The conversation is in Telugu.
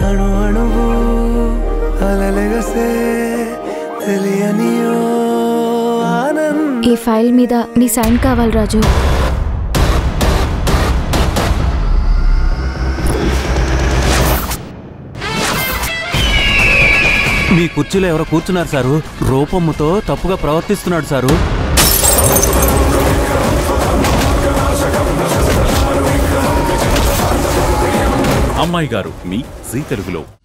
అణు అణువు అలలెగసే తెలియనియో ఆనందం. ఈ ఫైల్ మీద మీ సైన్ కావాలి రాజు. మీ కుర్చీలో ఎవరో కూర్చున్నారు సారు. రూపముతో తప్పుగా ప్రవర్తిస్తున్నాడు సారు. అమ్మాయి గారు మీ జీ తెలుగులో.